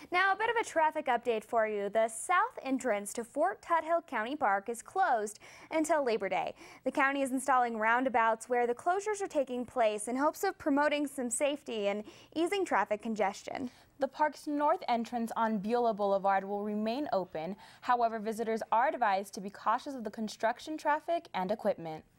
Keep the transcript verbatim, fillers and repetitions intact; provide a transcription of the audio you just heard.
Now, a bit of a traffic update for you. The south entrance to Fort Tuthill County Park is closed until Labor Day. The county is installing roundabouts where the closures are taking place in hopes of promoting some safety and easing traffic congestion. The park's north entrance on Beulah Boulevard will remain open. However, visitors are advised to be cautious of the construction traffic and equipment.